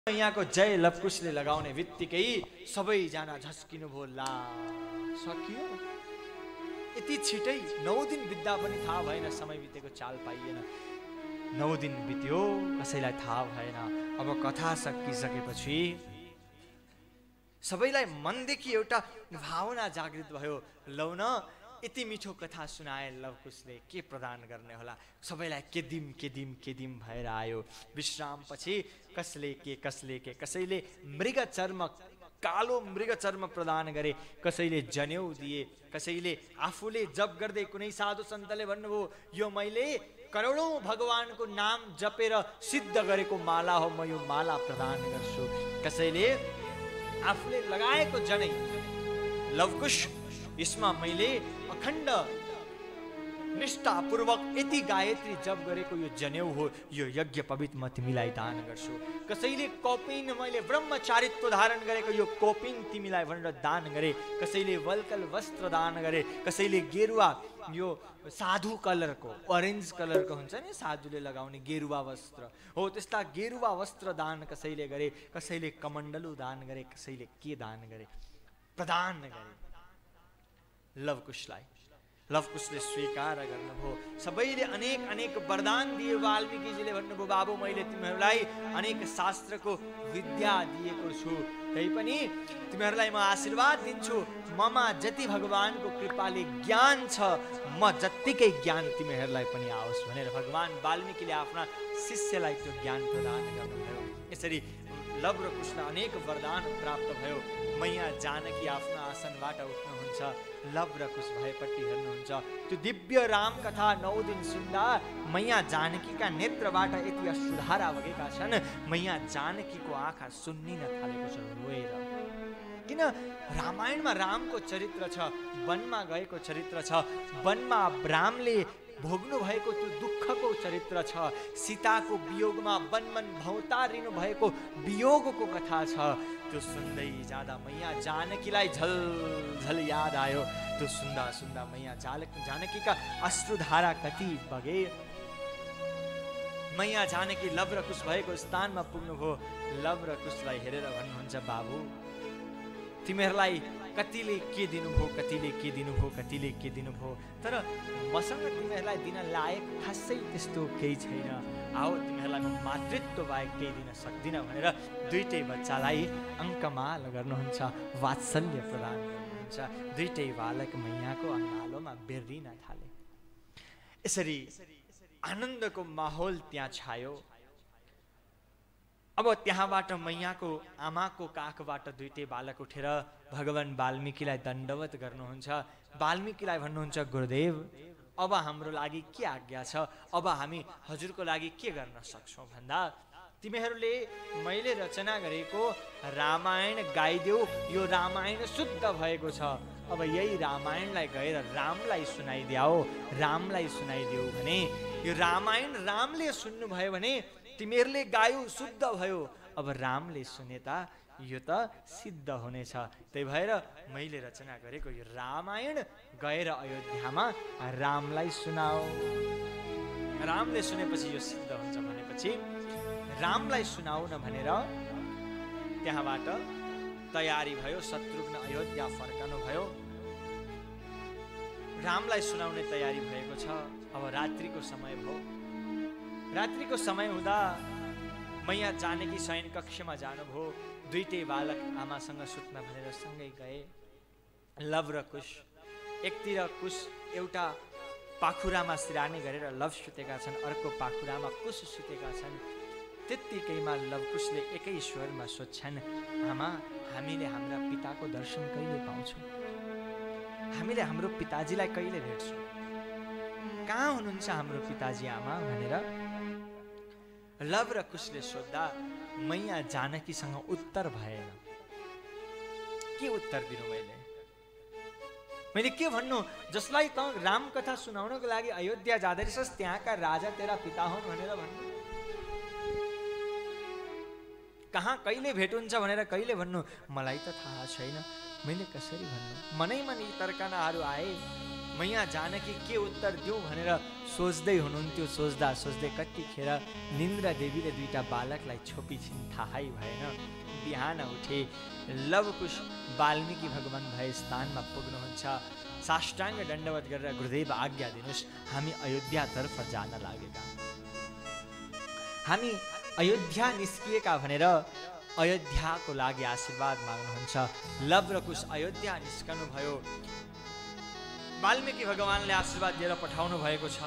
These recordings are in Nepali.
मैयाको जय लवकुशले लगाउने बित्तिकै सबैजना झस्किनु भयो। ला सकियो यति छिटै 9 दिन बित्दा पनि थाहा भएन, समय बितेको चाल पाइएन। 9 दिन बित्यो, कसैलाई थाहा भएन। अब कथा सकिसकेपछि सबैलाई मनदेखि एउटा भावना जागृत भयो। लौ न, यति मिठो कथा सुनाए लवकुशले, के प्रदान गर्ने होला। सबैलाई के दिम भएर आयो। विश्रामपछि कसले के कसैले मृग चर्म, कालो मृग चर्म प्रदान गरे, कसैले जनेऊ दिए, कसैले आफूले जप गर्दै कुनै साधु सन्तले भन्नुभयो यो मैले करोडौं भगवानको नाम जपेर सिद्ध गरेको माला हो, म यो माला प्रदान गर्छु। कसैले आफूले लगाएको जनै, लवकुश यसमा मैले अखण्ड निष्ठापूर्वक यति गायत्री जप गरेको यो जनेऊ हो, यो यज्ञ पवित्र म तिमीलाई दान गर्छु। कसैले कौपिन, मैले ब्रह्मचारित्व धारण गरेको यो कौपिन तिमीलाई भनेर दान गरे। कसैले वल्कल वस्त्र दान गरे, कसैले गेरुवा, यो साधु कलरको, ऑरेन्ज कलरको हुन्छ नि साधुले लगाउने गेरुवा वस्त्र हो, त्यस्ता गेरुवा वस्त्र दान कसैले गरे। कसैले कमण्डलु दान गरे, कसैले के दान गरे, प्रदान गरे लवकुशलाई। लवकुशले स्वीकार गर्नुभयो। सबैले अनेक वरदान दिए। वाल्मीकिजीले भन्नुभयो बाबु मैले तिमीहरूलाई अनेक शास्त्रको विद्या दिएको छु, त्यही पनि तिमीहरूलाई म आशीर्वाद दिन्छु, ममा जति भगवानको कृपाले ज्ञान छ म जत्तिकै ज्ञान तिमीहरूलाई पनि आओस् भनेर भगवान वाल्मीकिले आफ्ना शिष्यलाई त्यो ज्ञान प्रदान गर्नुभयो। यसरी लव र कुशलाई अनेक वरदान प्राप्त भयो। मैया जानकी आफ्नो आसनबाट उठ्नुहुन्छ, लव र कुश भएपट्टि हेर्नुहुन्छ। त्यो दिव्य राम कथा 9 दिन सुन्दा मैया जानकीका नेत्रबाट यति अश्रुधारा बगेका छन्। मैया जानकीको आँखा सुन्निन थालेको छ रोएर। किन? रामायणमा रामको चरित्र छ, वनमा गएको चरित्र छ, वनमा रामले भोग्नु भएको त्यो दुःखको चरित्र छ। सीताको वियोगमा वनमन भौतारिनु भएको वियोगको कथा छ। त्यो सुन्दै जाँदा मैया जानकीलाई झल याद आयो। त्यो सुन्दा मैया जानकीका अश्रुधारा कति बगे। मैया जानकी लव र कुश भएको स्थानमा पुग्नुभयो। लव र कुशलाई हेरेर भन्नुहुन्छ बाबु तिमीहरूलाई कतिले के दिनुभयो, कतिले के दिनुभयो, तर मसँग तिमीहरूलाई दिन लायक खासै त्यस्तो केही छैन। आओ तिमीहरूलाई म मातृत्व बाहेक केही दिन सक्दिनँ भनेर दुईटै बच्चालाई अङ्कमाल गर्नुहुन्छ, वात्सल्य प्रदान गर्नुहुन्छ। दुईटै बालक मैयाको अङ्गालोमा बेर्रिन थाले। यसरी आनन्दको माहौल त्यहाँ छायो। अब त्यहाँबाट मैयाको आमाको काखबाट दुईटै बालक उठेर भगवान वाल्मीकिलाई दण्डवत गर्नुहुन्छ। वाल्मीकिलाई भन्नुहुन्छ गुरुदेव अब हाम्रो लागि के आज्ञा छ, अब हामी हजुरको लागि के गर्न सक्छौँ भन्दा तिमीहरूले मैले रचना गरेको रामायण गाइदेऊ। यो रामायण शुद्ध भएको छ। अब यही रामायणलाई गएर रामलाई सुनाइदेऊ। रामलाई सुनाइदेऊ भने यो रामायण रामले सुन्नुभयो भने तिमीहरूले गायो शुद्ध भयो। अब रामले सुनेता यो त सिद्ध हुनेछ। त्यही भएर मैले रचना गरेको यो रामायण गएर अयोध्यामा रामलाई सुनाऊ। रामले सुनेपछि यो सिद्ध हुन्छ भनेपछि रामलाई सुनाऊ न भनेर त्यहाँबाट तयारी भयो। शत्रुघ्न अयोध्या फर्कनु भयो। रामलाई सुनाउने तयारी भएको छ। अब रात्रिको समय भयो। रात्रिको समय हुँदा मैया जानकी शयन कक्षमा जानुभयो। दुईटै बालक आमासँग सुत्न भनेर सँगै गए। लव र कुश, एकतिर कुश एउटा पाखुरामा सिरानी गरेर लव सुतेका छन्, अर्को पाखुरामा कुश सुतेका छन्। त्यत्तिकैमा लवकुशले एकै स्वरमा सोध्छन् आमा हामीले हाम्रा पिताको दर्शन कहिले पाउँछौँ? हामीले हाम्रो पिताजीलाई कहिले भेट्छौँ? कहाँ हुनुहुन्छ हाम्रो पिताजी आमा भनेर लव र कुशले सोद्धा मैया जानकीसँग उत्तर भएन। के उत्तर दिनु मैले के भन्नु? जसलाई त रामकथा सुनाउनको लागि अयोध्या जाँदै रहेछस् त्यहाँका राजा तेरा पिता हुन् भनेर भन्नु। कहाँ कहिले भेट हुन्छ भनेर कहिले भन्नु मलाई त थाहा छैन, मैले कसरी भन्नु, मनैमा नि तर्कनाहरू आए। म यहाँ जानकी के उत्तर दिउँ भनेर सोच्दै हुनुहुन्थ्यो। सोच्दा सोच्दै कतिखेर निन्द्रा देवीले दुईटा बालकलाई छोपिछिन्, थाहै भएन। बिहान उठे, लवकुश वाल्मीकि भगवान भए स्थानमा पुग्नुहुन्छ। साष्टाङ्ग दण्डवत गरेर गुरुदेव आज्ञा दिनुहोस्, हामी अयोध्यातर्फ जान लागेका, हामी अयोध्या निस्किएका भनेर अयोध्याको लागि आशीर्वाद माग्नुहुन्छ। लव र कुश अयोध्या निस्कनु भयो। वाल्मीकि भगवानले आशीर्वाद दिएर पठाउनु भएको छ।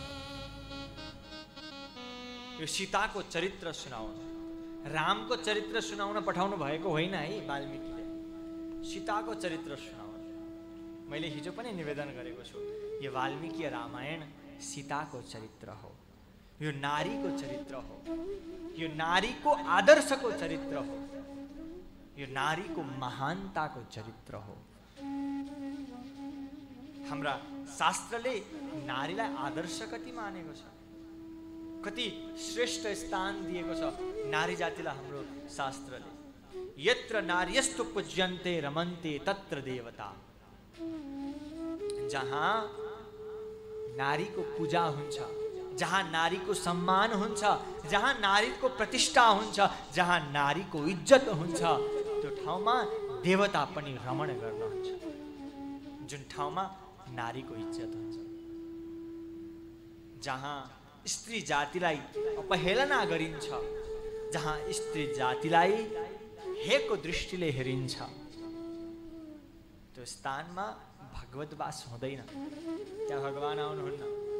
यो सीताको चरित्र सुनाउनु, रामको चरित्र सुनाउन पठाउनु भएको होइन है वाल्मीकिले, सीताको चरित्र सुनाउनु। मैले हिजो पनि निवेदन गरेको छु, यो वाल्मीकि रामायण सीताको चरित्र हो, यो नारीको चरित्र हो, यो नारीको आदर्शको चरित्र हो, यो नारीको महानताको चरित्र हो। हाम्रा शास्त्रले नारीलाई आदर्श कति मानेको छ, कति श्रेष्ठ स्थान दिएको छ नारी जातिलाई हाम्रो शास्त्रले। यत्र नार्यस्तु पूज्यन्ते रमन्ते तत्र देवता। जहाँ नारीको पूजा हुन्छ, जहाँ नारीको सम्मान हुन्छ, जहाँ नारीको प्रतिष्ठा हुन्छ, जहाँ नारीको इज्जत हुन्छ, त्यो ठाउँमा देवता पनि रमण गर्नुहुन्छ। जुन ठाउँमा नारीको इज्जत हुन्छ, जहाँ स्त्री जातिलाई अपहेलना गरिन्छ, जहाँ स्त्री जातिलाई हेको दृष्टिले हेरिन्छ, त्यो स्थानमा भगवतवास हुँदैन, त्यहाँ भगवान आउनुहुन्न।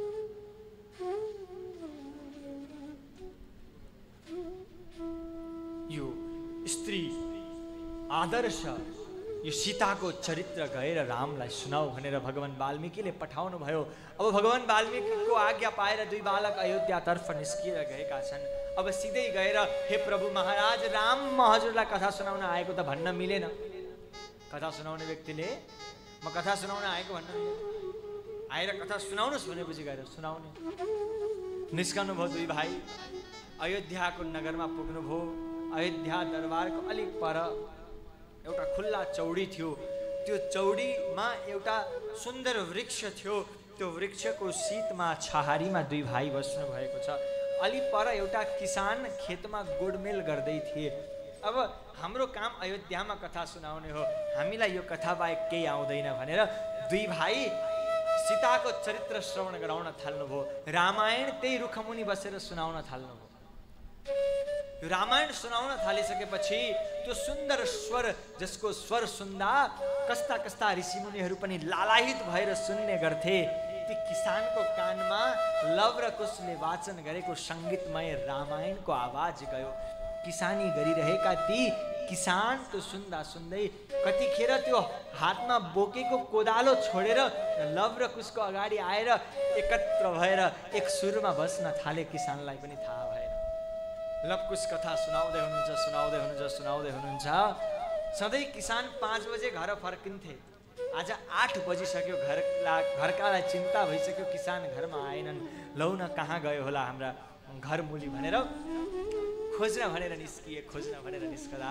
यो स्त्री आदर्श, यो सीताको चरित्र गएर रामलाई सुनाऊ भनेर भगवान वाल्मीकिले पठाउनु भयो। अब भगवान वाल्मीकिको आज्ञा पाएर दुई बालक अयोध्यातर्फ निस्किएर गएका छन्। अब सिधै गएर हे प्रभु महाराज राम, म हजुरलाई कथा सुनाउन आएको त भन्न मिलेन। कथा सुनाउने व्यक्तिले म कथा सुनाउन आएको भन्न मिलेन, आएर कथा सुनाउनुहोस् भनेपछि गएर सुनाउने। निस्कनु भयो दुई भाइ, अयोध्याको नगरमा पुग्नुभयो। अयोध्या दरबारको अलिक पर एउटा खुल्ला चौडी थियो। त्यो चौडीमा एउटा सुन्दर वृक्ष थियो। त्यो वृक्षको शीतमा छहारीमा दुई भाइ बस्नु भएको छ। अलि पर एउटा किसान खेतमा गोडमेल गर्दै थिए। अब हाम्रो काम अयोध्यामा कथा सुनाउने हो, हामीलाई यो कथा बाहेक केही आउँदैन भनेर दुई भाइ सीताको चरित्र श्रवण गराउन थाल्नुभयो। रामायण त्यही रुखमुनि बसेर सुनाउन थाल्नुभयो। यो रामायण सुनाउन थालिसकेपछि त्यो सुन्दर स्वर, जसको स्वर सुन्दा कस्ता कस्ता ऋषिमुनिहरू पनि लालायित भएर सुन्ने गर्थे, ती किसानको कानमा लव र कुशले वाचन गरेको सङ्गीतमय रामायणको आवाज गयो। किसानी गरिरहेका ती किसान त्यो सुन्दा सुन्दै कतिखेर त्यो हातमा बोकेको कोदालो छोडेर लव र कुशको अगाडि आएर एकत्र भएर एक सुरमा बस्न थाले। किसानलाई पनि थाहा भएन। लव कुश कथा सुनाउँदै हुनुहुन्छ। सधैँ किसान 5 बजे घर फर्किन्थे। आज 8 बजिसक्यो, घरकालाई चिन्ता भइसक्यो, किसान घरमा आएनन्। लौ न कहाँ गयो होला हाम्रा घरमुली भनेर खोज्न भनेर निस्कदा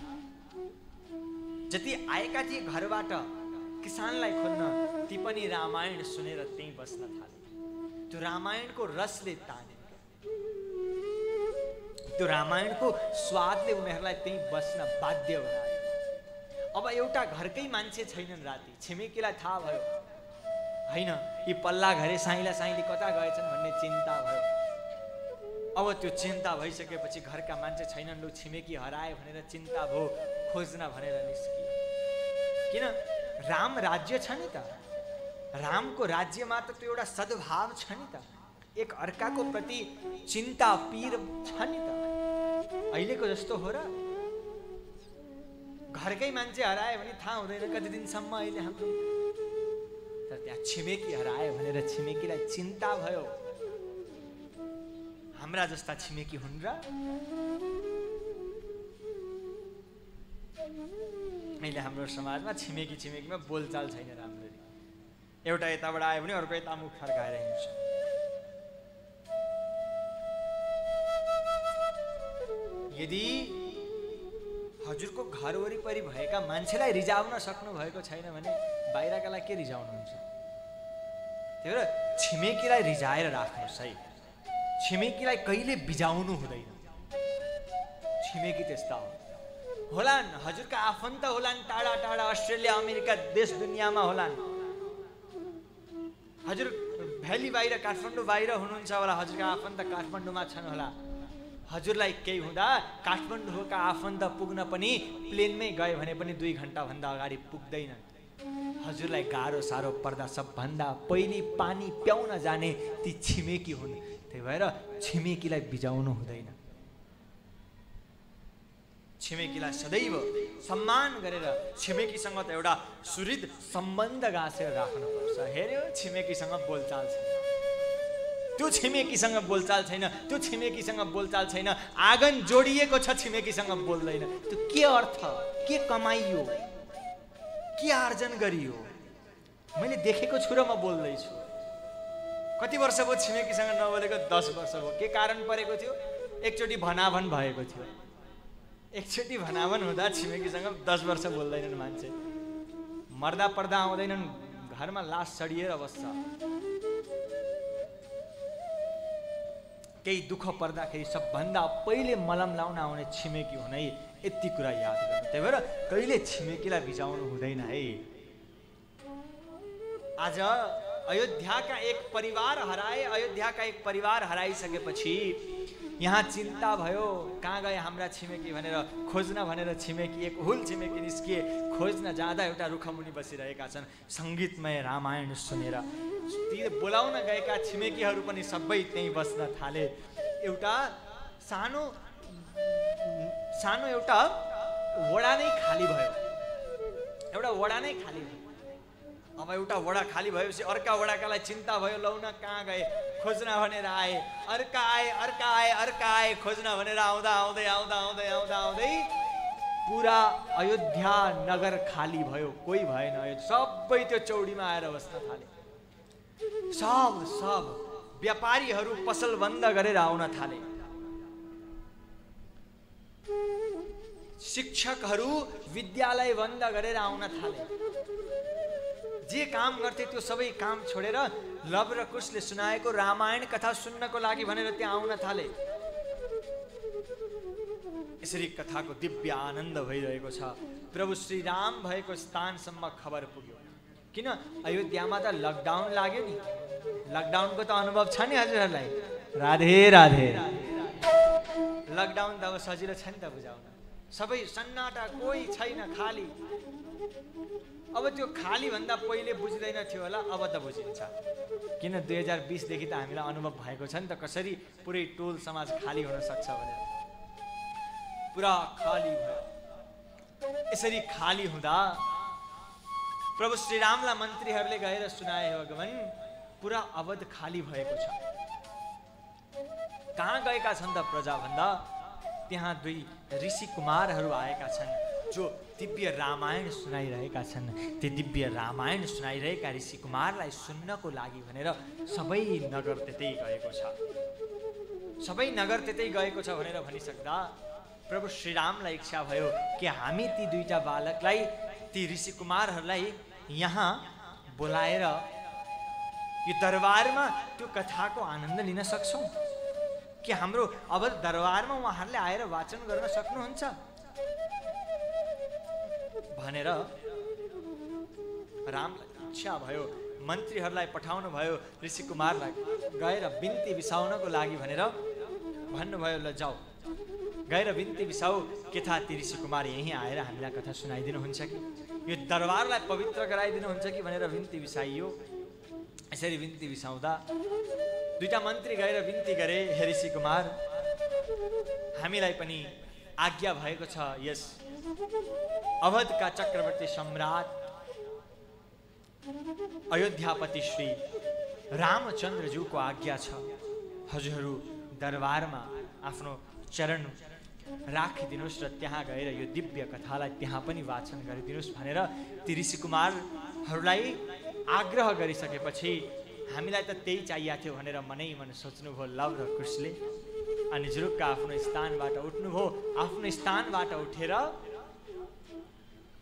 जति आएका थिए घरबाट किसानलाई खोज्न, ती पनि रामायण सुनेर त्यहीँ बस्न थाले। त्यो रामायणको रसले ताने, त्यो रामायणको स्वादले उनीहरूलाई त्यहीँ बस्न बाध्य बनायो। अब एउटा घरकै मान्छे छैनन्। राति छिमेकीलाई थाहा भयो, होइन यी पल्ला घरे साइली कता गएछन् भन्ने चिन्ता भयो। अब त्यो चिन्ता भइसकेपछि घरका मान्छे छैनन्, लु छिमेकी हराए भनेर चिन्ता भयो, खोज्न भनेर निस्कियो। किन? राम राज्य छ नि त, रामको राज्यमा त त्यो एउटा सद्भाव छ नि त, एक अर्काको प्रति चिन्ता पीर छ नि त। अहिलेको जस्तो हो र? घरकै मान्छे हरायो भने थाहा हुँदैन कति दिनसम्म अहिले हाम्रो। तर त्यहाँ छिमेकी हरायो भनेर छिमेकीलाई चिन्ता भयो। हाम्रा जस्ता छिमेकी हुन् र? अहिले हाम्रो समाजमा छिमेकीमा बोलचाल छैन राम्ररी। एउटा यताबाट आयो भने अर्को यता मुख फर्काएर हिँड्छ। यदि हजुरको घर वरिपरि भएका मान्छेलाई रिजाउन सक्नु भएको छैन भने बाहिरकालाई के रिजाउनुहुन्छ? त्यही भएर छिमेकीलाई रिजाएर राख्नुहोस् है। छिमेकीलाई कहिले बिजाउनु हुँदैन। छिमेकी त्यस्ता होलान्, हजुरका आफन्त होलान्, टाढा टाढा अस्ट्रेलिया अमेरिका देश दुनियाँमा होलान्। हजुर भ्याली बाहिर काठमाडौँ बाहिर हुनुहुन्छ होला, हजुरका आफन्त काठमाडौँमा छन् होला। हजुरलाई केही हुँदा काठमाडौँका आफन्त पुग्न पनि प्लेनमै गयो भने पनि 2 घण्टाभन्दा अगाडि पुग्दैनन्। हजुरलाई गाह्रो साह्रो पर्दा सबभन्दा पहिले पानी प्याउन जाने ती छिमेकी हुन्। त्यही भएर छिमेकीलाई बिजाउनु हुँदैन। छिमेकीलाई सदैव सम्मान गरेर छिमेकीसँग त एउटा सुहृद सम्बन्ध गाँसेर राख्नुपर्छ। हेर्यो छिमेकीसँग बोलचाल छैन, त्यो छिमेकीसँग बोलचाल छैन, त्यो छिमेकीसँग बोलचाल छैन, आँगन जोडिएको छ, छिमेकीसँग बोल्दैन, त्यो के अर्थ, के कमाइयो, के आर्जन गरियो? मैले देखेको छु र म बोल्दैछु। कति वर्ष भयो छिमेकीसँग नबोलेको? 10 वर्ष भयो। के कारण परेको थियो? एकचोटि भनाभन भएको थियो। एकचोटि भनाभन हुँदा छिमेकीसँग 10 वर्ष बोल्दैनन् मान्छे। मर्दा पर्दा आउँदैनन्, घरमा लास सडिएर बस्छ। केही दुःख पर्दाखेरि सबभन्दा पहिले मलम लाउन आउने छिमेकी हुनै, यति कुरा याद गर्नु। त्यही भएर कहिले छिमेकीलाई बिजाउनु हुँदैन है। आज अयोध्याका एक परिवार हराइसकेपछि यहाँ चिन्ता भयो, कहाँ गए हाम्रा छिमेकी भनेर खोज्न भनेर छिमेकी, एक हुल छिमेकी निस्किए। खोज्न जाँदा एउटा रुखमुनि बसिरहेका छन्, सङ्गीतमय रामायण सुनेर। ती बोलाउन गएका छिमेकीहरू पनि सबै त्यहीँ बस्न थाले। एउटा सानो एउटा वडा नै खाली भयो। एउटा वडा नै खाली भयो। अब एउटा वडा खाली भएपछि अर्का वडाकालाई चिन्ता भयो, लौ न कहाँ गए खोज्न भनेर आए। अर्का आए खोज्न भनेर आउँदै पुरा अयोध्या नगर खाली भयो। कोही भएन। सबै त्यो चौडीमा आएर बस्न थाले। सब व्यापारीहरू पसल बन्द गरेर आउन थाले। शिक्षकहरू विद्यालय बन्द गरेर आउन थाले। जे काम गर्थे त्यो सबै काम छोडेर लव र कुशले सुनाएको रामायण कथा सुन्नको लागि भनेर त्यहाँ आउन थाले। यसरी कथाको दिव्य आनन्द भइरहेको छ। प्रभु श्री राम भएको स्थानसम्म खबर पुग्यो। किन अयोध्यामा त लकडाउन लाग्यो नि। लकडाउनको त अनुभव छ नि हजुरहरूलाई। राधे राधे। लकडाउन त अब सजिलो छ नि त बुझाउन। सबै सन्नाटा, कोही छैन, खाली। अब त्यो खाली भन्दा पहिले बुझ्दैन थियो होला, अब त बुझिन्छ। किन 2020 देखि त हामीलाई अनुभव भएको छ नि त कसरी पुरै टोल समाज खाली हुन सक्छ भनेर। पुरा खाली भयो। यसरी खाली हुँदा प्रभु श्रीरामलाई मन्त्रीहरूले गएर सुनाए, भगवान पुरा अवध खाली भएको छ। कहाँ गएका छन् त प्रजा भन्दा त्यहाँ 2 ऋषि कुमारहरू आएका छन् जो दिव्य रामायण सुनाइरहेका छन्। त्यो दिव्य रामायण सुनाइरहेका ऋषि कुमारलाई सुन्नको लागि भनेर सबै नगर त्यतै गएको छ। सबै नगर त्यतै गएको छ भनेर भनिसक्दा प्रभु श्रीरामलाई इच्छा भयो कि हामी ती 2टा बालकलाई, ती ऋषि कुमारहरूलाई यहाँ बोलाएर यो दरबारमा त्यो कथाको आनन्द लिन सक्छौँ कि हाम्रो अब दरबारमा उहाँहरूले आएर वाचन गर्न सक्नुहुन्छ भनेर रामलाई इच्छा भयो। मन्त्रीहरूलाई पठाउनु भयो, ऋषि कुमारलाई गएर बिन्ती बिसाउनको लागि भनेर भन्नुभयो, ल जाऊ गएर बिन्ती बिसाऊ। के थाहा ती ऋषि कुमार यहीँ आएर हामीलाई कथा सुनाइदिनुहुन्छ कि यो दरबारलाई पवित्र गराइदिनुहुन्छ कि भनेर बिन्ती बिसाइयो। यसरी बिन्ती बिसाउँदा 2टा मन्त्री गएर बिन्ती गरे, हे ऋषि कुमार हामीलाई पनि आज्ञा भएको छ, यस अवधका चक्रवर्ती सम्राट अयोध्यापति श्री रामचन्द्रज्यूको आज्ञा छ, हजुरहरू दरबारमा आफ्नो चरण राखिदिनुहोस् र त्यहाँ गएर यो दिव्य कथालाई त्यहाँ पनि वाचन गरिदिनुहोस् भनेर ती ऋषि कुमारहरूलाई आग्रह गरिसकेपछि हामीलाई त त्यही चाहिएको थियो भनेर मनै मन सोच्नुभयो लव र कुशले। अनि जुरुक्क आफ्नो स्थानबाट उठ्नुभयो। आफ्नो स्थानबाट उठेर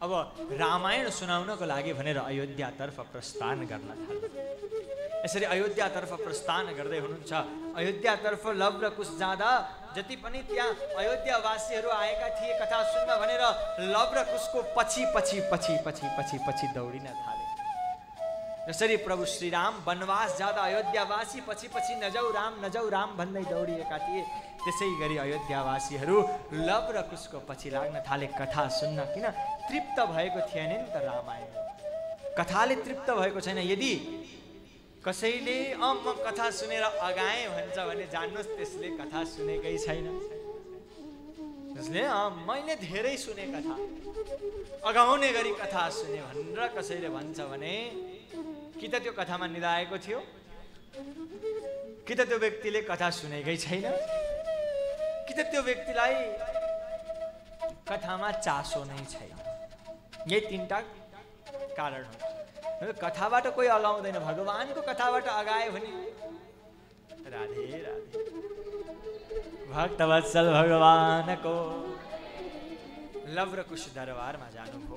अब रामायण सुनाउनको लागि भनेर अयोध्यातर्फ प्रस्थान गर्न थाले। यसरी अयोध्यातर्फ प्रस्थान गर्दै हुनुहुन्छ। अयोध्यातर्फ लव र कुश जाँदा जति पनि त्यहाँ अयोध्यावासीहरू आएका थिए कथा सुन्न भनेर लव र कुशको पछि पछि पछि पछि पछि पछि दौडिन थाले। जसरी प्रभु श्रीराम वनवास जाँदा अयोध्यावासी पछि पछि नजाऊ राम भन्दै दौडिएका थिए, त्यसै गरी अयोध्यावासीहरू लव र कुशको पछि लाग्न थाले कथा सुन्न। किन? तृप्त भएको थिएन नि त रामायण, कथाले तृप्त भएको छैन। यदि कसैले म कथा सुनेर अगाएँ भन्छ भने जान्नुहोस् त्यसले कथा सुनेकै छैन। जसले मैले धेरै सुने कथा, अगाउने गरी कथा सुने भनेर कसैले भन्छ भने कि त त्यो कथामा निधाएको थियो, कि त त्यो व्यक्तिले कथा सुनेकै छैन, कि त त्यो व्यक्तिलाई कथामा चासो नै छैन। यही तीनटा कारण हुन्छ। कथाबाट कोही अगाउँदैन, भगवानको कथाबाट अगायो भने राधे राधे भक्तवत्सल भगवानको लव र कुश दरबारमा जानुभयो।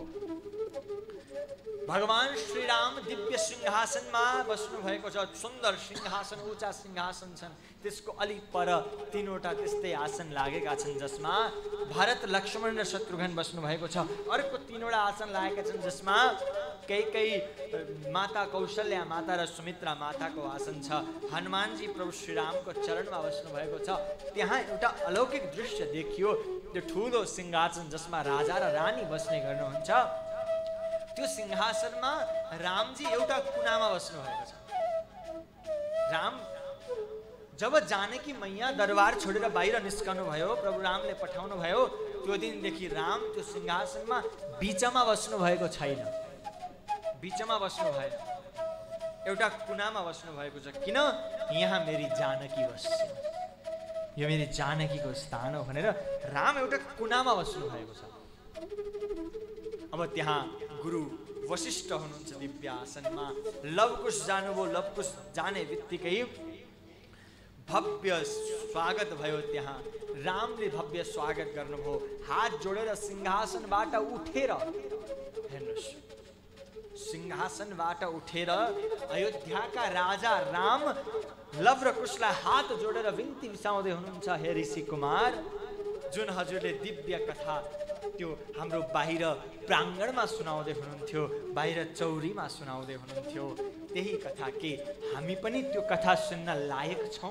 भगवान श्रीराम दिव्य सिंहासनमा बस्नु भएको छ। सुन्दर सिंहासन, ऊंचा सिंहासन छन्। त्यसको अलि पर तीनवटा त्यस्तै आसन लागेका छन् जसमा भरत, लक्ष्मण र शत्रुघ्न बस्नु भएको छ। अर्को तीनवटा आसन लागेका छन् जसमा कैकेयी माता, कौशल्या माता र सुमित्रा माताको आसन छ। हनुमानजी प्रभु श्रीरामको चरणमा बस्नु भएको छ। त्यहाँ एउटा अलौकिक दृश्य देखियो। त्यो ठुलो सिंहासन जसमा राजा र रानी बस्ने गर्नुहुन्छ, त्यो सिंहासनमा रामजी एउटा कुनामा बस्नु भएको छ। राम जब जानकी मैया दरबार छोडेर बाहिर निस्कनु भयो, प्रभु रामले पठाउनु भयो, त्यो दिनदेखि राम त्यो सिंहासनमा बीचमा बस्नु भएको छैन, बीचमा बस्नु भएन, एउटा कुनामा बस्नु भएको छ। किन? यहाँ मेरी जानकी बस्छिन्, यो मेरी जानकीको स्थान हो भनेर राम एउटा कुनामा बस्नु भएको छ। अब त्यहाँ गुरु वशिष्ठ हुनुहुन्छ दिव्य आसनमा। लवकुश जानुभयो। लवकुश जाने बित्तिकै भव्य स्वागत भयो। त्यहाँ रामले भव्य स्वागत गर्नुभयो। हात जोडेर सिंहासनबाट उठेर, हेर्नुहोस्, सिंहासनबाट उठेर अयोध्याका राजा राम लव र कुशलाई हात जोडेर बिन्ती बिसाउँदै हुनुहुन्छ। हे ऋषि कुमार, जुन हजुरले दिव्य कथा त्यो हाम्रो बाहिर प्राङ्गणमा सुनाउँदै हुनुहुन्थ्यो, बाहिर चौरीमा सुनाउँदै हुनुहुन्थ्यो, त्यही कथा के हामी पनि त्यो कथा सुन्न लायक छौँ?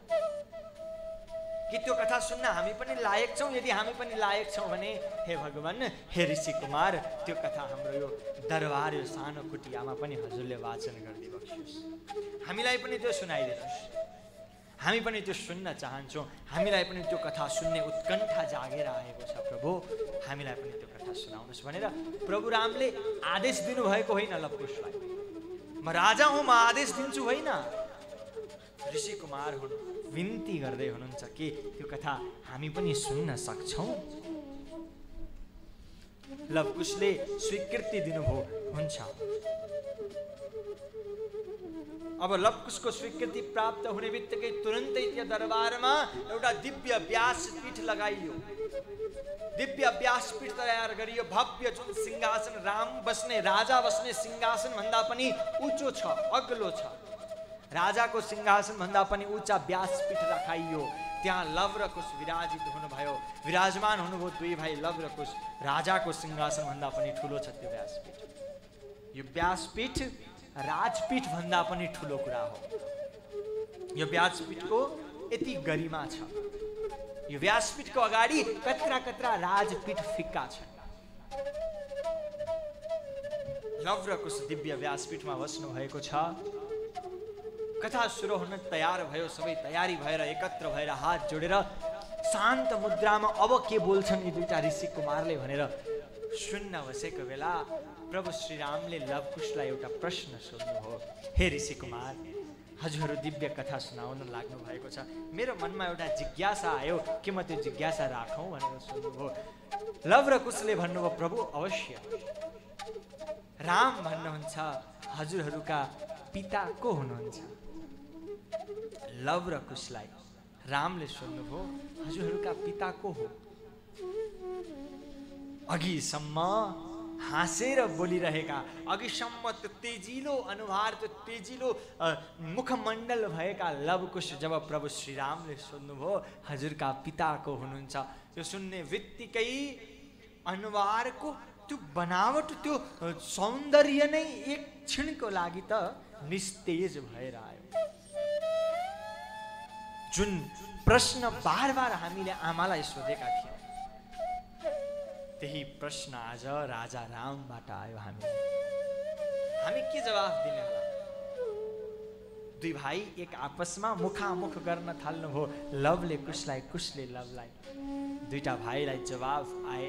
कि त्यो कथा सुन्न हामी पनि लायक छौँ? यदि हामी पनि लायक छौँ भने हे भगवान, हे ऋषि कुमार, त्यो कथा हाम्रो यो दरबार, यो सानो कुटियामा पनि हजुरले वाचन गरिदिनु बक्सियोस्। हामीलाई पनि त्यो सुनाइदिनुहोस्। हामी पनि त्यो सुन्न चाहन्छौँ। हामीलाई पनि त्यो कथा सुन्ने उत्कण्ठा जागेर आएको छ। प्रभु, हामीलाई पनि त्यो कथा सुनाउनुहोस् भनेर प्रभु रामले आदेश दिनुभएको होइन लवकुशलाई। म राजा हुँ, म आदेश दिन्छु होइन। ऋषि कुमार हुन्, विन्ती गर्दै हुनुहुन्छ कि त्यो कथा हामी पनि सुन्न सक्छौँ। लवकुशले स्वीकृति दिनुभयो। हुन्छ। अब लवकुशको स्वीकृति प्राप्त हुने बित्तिकै तुरन्तै त्यो दरबारमा एउटा दिव्य व्यासपीठ लगाइयो। दिव्य व्यासपीठ तयार गरियो। भव्य जुन सिंहासन, राम बस्ने, राजा बस्ने सिंहासन भन्दा पनि उँचो छ, अग्लो छ। राजाको सिंहासन भन्दा पनि उँचा व्यासपीठ राखाइयो। त्यहाँ लव र कुश विराजित हुनुभयो, विराजमान हुनुभयो। दुई भाइ लव र कुश। राजाको सिंहासन भन्दा पनि ठुलो छ त्यो व्यासपीठ। यो व्यासपीठ राजपीठ भन्दा पनि ठुलो कुरा हो। यो व्यासपीठको यति गरिमा छ। यो व्यासपीठको अगाडि कत्रा कत्रा राजपीठ फिक्का छन्। लव र कुश दिव्य व्यासपीठमा बस्नु भएको छ। कथा सुरु हुन तयार भयो। सबै तयारी भएर एकत्र भएर हात जोडेर शान्त मुद्रामा अब के बोल्छन् यी दुईटा ऋषि कुमारले भनेर सुन्न बसेको बेला प्रभु श्रीरामले लवकुशलाई एउटा प्रश्न सोध्नुभयो। हे ऋषि कुमार, हजुरहरू दिव्य कथा सुनाउन लाग्नु भएको छ। मेरो मनमा एउटा जिज्ञासा आयो कि म त्यो जिज्ञासा राखौँ भनेर सोध्नुभयो। लव र कुशले भन्नुभयो, प्रभु अवश्य। राम भन्नुहुन्छ हजुरहरूका पिता को हुनुहुन्छ? लव र कुशलाई रामले सोध्नुभयो, हजुरहरूका पिता को हो? अघिसम्म हाँसेर बोलिरहेका, अघिसम्म त्यो तेजिलो अनुहार, त्यो तेजिलो मुखमण्डल भएका लवकुश जब प्रभु श्रीरामले सोध्नुभयो हजुरका पिता को हुनुहुन्छ, त्यो सुन्ने बित्तिकै अनुहारको त्यो बनावट, त्यो सौन्दर्य नै एक क्षणको लागि त निस्तेज भएर आयो। जुन प्रश्न बार बार हामीले आमालाई सोधेका थियौँ, त्यही प्रश्न आज राजा रामबाट आयो। हामी के जवाफ दिने होला? दुई भाइ एक आपसमा मुखामुख गर्न थाल्नुभयो, लवले कुशलाई, कुशले लवलाई। दुईटा भाइलाई जवाफ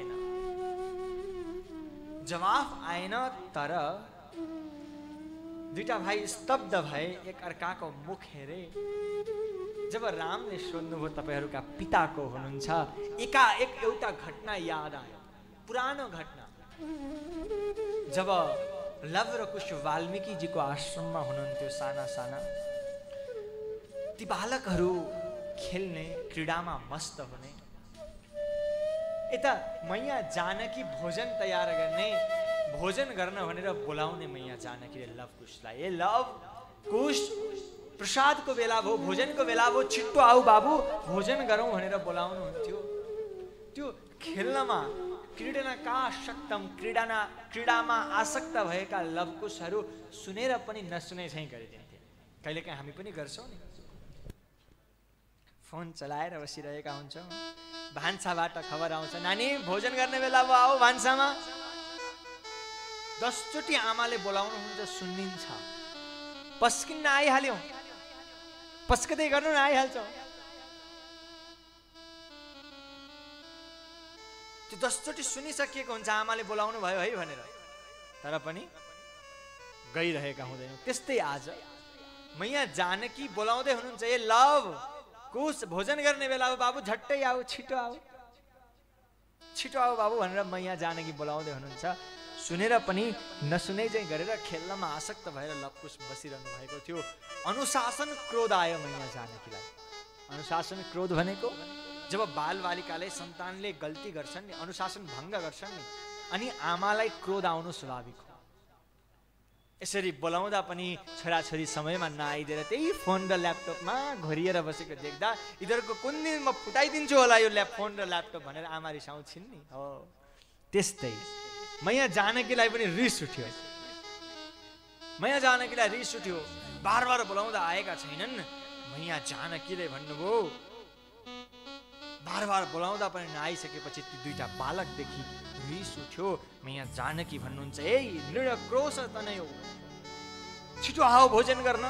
आएन, तर दुईटा भाइ स्तब्ध भए, एक अर्काको मुख हेरे। जब रामले सोध्नुभयो तपाईहरूका पिता को हुनुहुन्छ, एकाएक एउटा घटना याद आयो, पुरानो घटना। जब लव र कुश वाल्मीकिजीको आश्रममा हुनुहुन्थ्यो, साना साना ती बालकहरू खेल्ने, क्रीडामा मस्त हुने। यता मैया जानकी भोजन तयार गर्ने, भोजन गर्न भनेर बोलाउने मैया जानकीले लव कुशलाई, ए लव कुश, प्रसादको बेला भयो, भोजनको बेला भयो, छिट्टो आऊ बाबु, भोजन गरौँ भनेर बोलाउनुहुन्थ्यो। त्यो खेल्नमा क्रीडामा आसक्त भएका लवकुशहरू सुनेर पनि नसुने झैँ गरिदिन्थे। कहिलेकाहीँ हामी पनि गर्छौँ नि, फोन चलाएर बसिरहेका हुन्छौँ, भान्साबाट खबर आउँछ, नानी भोजन गर्ने बेला भयो, आऊ भान्सामा। 10 चोटि आमाले बोलाउनुहुन्छ, सुनिन्छ, पस्किन्न आइहाल्यौँ, पस्कदै गर्नु न आइहाल्छौँ। त्यो 10 चोटि सुनिसकिएको हुन्छ आमाले बोलाउनु भयो है भनेर, तर पनि गइरहेका हुँदैनौँ। त्यस्तै आज मैया जानकी बोलाउँदै हुनुहुन्छ, ए लव कुश भोजन गर्ने बेला हो बाबु, झट्टै आऊ, छिटो आऊ बाबु भनेर मैया जानकी बोलाउँदै हुनुहुन्छ। सुनेर पनि नसुनै चाहिँ गरेर खेल्नमा आसक्त भएर लवकुश बसिरहनु भएको थियो। अनुशासन क्रोध आयो मैया जानकीलाई। अनुशासन क्रोध भनेको जब बालबालिकाले, सन्तानले गल्ती गर्छन् नि, अनुशासन भङ्ग गर्छन् नि, अनि आमालाई क्रोध आउनु स्वाभाविक हो। यसरी बोलाउँदा पनि छोराछोरी समयमा नआइदिएर त्यही फोन र ल्यापटपमा घोरिएर बसेको देख्दा यिनीहरूको कुन दिन म फुटाइदिन्छु होला यो फोन र ल्यापटप भनेर आमा रिसाउँछिन् नि। हो त्यस्तै मैया जानकीलाई पनि रिस उठ्यो। बार बार बोलाउँदा आएका छैनन्। मैया जानकीले भन्नुभयो, बार बार बोलाउँदा पनि नआइसकेपछि ती दुईटा बालकदेखि रिस उठ्यो। मैया जानकी भन्नुहुन्छ, ए नृणक्रोश तनयौ, छिटो आऊ भोजन गर्न।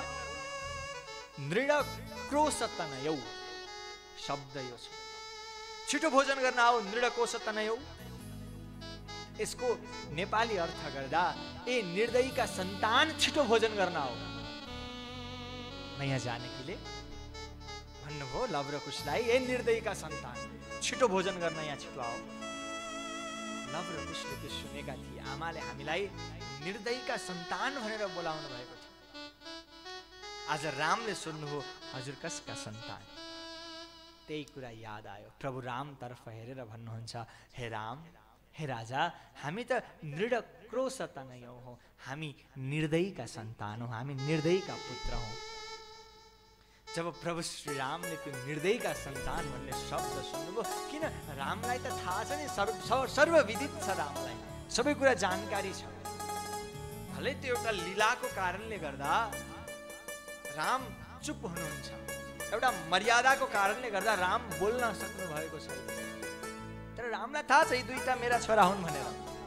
नृणक्रोश तनयौ शब्द यो छ, छिटो भोजन गर्न आऊ, नृणकोश तनयौ। यसको नेपाली अर्थ गर्दा, ए निर्दयीका सन्तान छिटो भोजन गर्न आऊ। मैया जानकीले भन्नुभयो लव र कुशलाई, ए निर्दयीका सन्तान छिटो भोजन गर्न यहाँ छिटो आऊ। लव र कुशले त्यो सुनेका थिए, आमाले हामीलाई निर्दयीका सन्तान भनेर बोलाउनु भएको थियो। आज रामले सोध्नुभयो हजुर कसका सन्तान? त्यही कुरा याद आयो। प्रभु राम तर्फ हेरेर भन्नुहुन्छ, हे राम, हे राजा, हामी त नृणक्रोश तनयौ हौ, हामी निर्दयीका सन्तान हौ, हामी निर्दयीका पुत्र हौ। जब प्रभु श्री रामले त्यो निर्दयीका सन्तान भन्ने शब्द सुन्नुभयो, किन रामलाई त थाहा छ नि, सर्वविदित छ, रामलाई सबै कुरा जानकारी छ। भलै त्यो एउटा लीलाको कारणले गर्दा राम चुप हुनुहुन्छ, एउटा मर्यादाको कारणले गर्दा राम बोल्न सक्नु भएको छ, तर रामलाई थाहा छ यी दुईटा मेरा छोरा हुन् भनेर।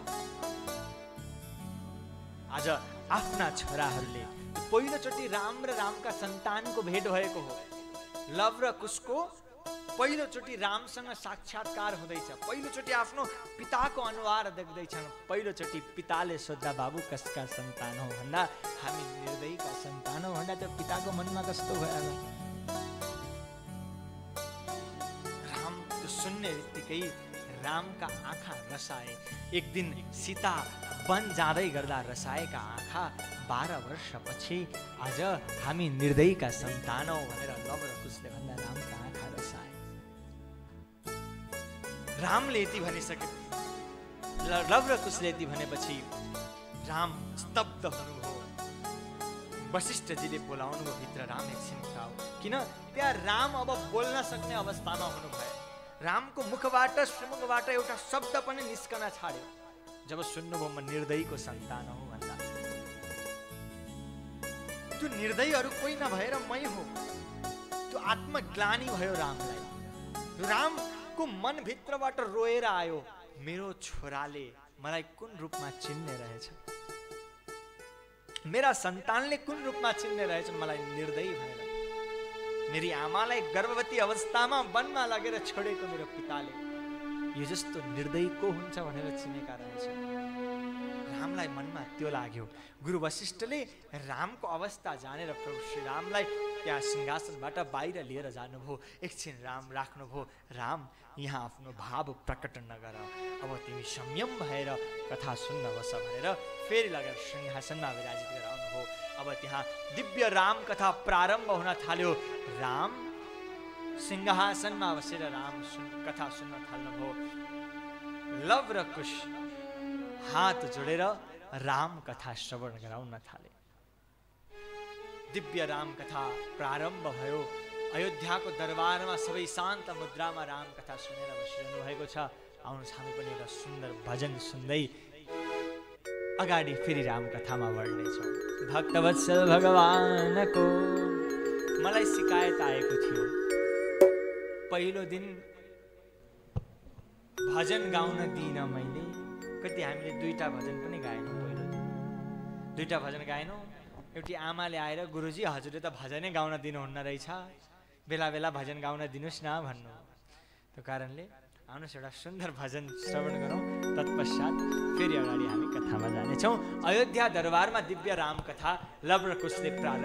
आज आफ्ना छोराहरूले पहिलोचोटि राम र रामका सन्तानको भेट भएको हो। लव र कुशको पहिलोचोटि रामसँग साक्षात्कार हुँदैछ। पहिलोचोटि आफ्नो पिताको अनुहार देख्दैछन्। पहिलोचोटि पिताले सोद्धा बाबु कसका सन्तान हो भन्दा हामी निर्दयीका सन्तान हो भन्दा त्यो पिताको मनमा कस्तो भयो होला। राम त्यो सुन्ने बित्तिकै रामका आँखा रसाए। एक दिन सीता वन जाँदै गर्दा रसाएका आँखा 12 वर्षपछि आज हामी निर्दयीका सन्तान हौ भनेर लव र कुशले भन्दा रामका आँखा रसाए। रामले यति भनिसके लव र कुशले यति भनेपछि राम स्तब्ध हुनुभयो। वशिष्ठजीले बोलाउनु भित्र राम एकछिन उठाओ, किन त्यहाँ राम अब बोल्न सक्ने अवस्थामा हुनुभयो। रामको मुखबाट श्रीमुखबाट एउटा शब्द पनि निस्कन छाड्यो जब सुन्नुभयो म निर्दयीको सन्तान हो भन्दा। त्यो निर्दयीहरू कोही नभएर मै हो। त्यो आत्मग्लानी भयो रामलाई। रामको मनभित्रबाट रोएर आयो, मेरो छोराले मलाई कुन रूपमा चिन्ने रहेछ, मेरा सन्तानले कुन रूपमा चिन्ने रहेछ मलाई निर्दयी भनेर। मेरी आमालाई गर्भवती अवस्थामा वनमा लगेर छोडेको मेरो पिताले यो जस्तो निर्दयी को हुन्छ भनेर चिनेका रहेछ। रामलाई मनमा त्यो लाग्यो। गुरु वशिष्ठले रामको अवस्था जानेर प्रभु श्री रामलाई त्यहाँ सिंहासनबाट बाहिर लिएर जानुभयो। एकछिन राम राख्नुभयो। राम, यहाँ आफ्नो भाव प्रकट नगर, अब तिमी संयम भएर कथा सुन्न बस भनेर फेरि लगेर सिंहासनमा विराजित गराउनुभयो। अब त्यहाँ दिव्य राम कथा प्रारम्भ हुन थाल्यो। राम सिंहासनमा बसेर राम कथा सुन्न थाल्नुभयो। लव र कुश हात जोडेर राम कथा श्रवण गराउन थाले। दिव्य राम कथा प्रारम्भ भयो। अयोध्याको दरबारमा सबै शान्त मुद्रामा राम कथा सुनेर बसिरहनु भएको छ। आउनुहोस् हामी पनि एउटा सुन्दर भजन सुन्दै अगाडि फेरि राम कथामा बढ्नेछौँ। भक्तवत्सल भगवानको मलाई शिकायत आएको थियो। पहिलो दिन भजन गाउन दिइन मैले। कति हामीले 2टा भजन पनि गाएनौँ। पहिलो दिन 2टा भजन गाएनौँ। एउटी आमाले आएर गुरुजी हजुरले त भजनै गाउन दिनुहुन्न रहेछ, बेला बेला भजन गाउन दिनुहोस् न भन्नु। त्यो कारणले आउनुहोस् एउटा सुन्दर भजन श्रवण गरौँ। तत्पश्चात फेरि अगाडि हामी कथामा जानेछौँ। अयोध्या दरबारमा दिव्य राम कथा लव र कुशले प्रारम्भ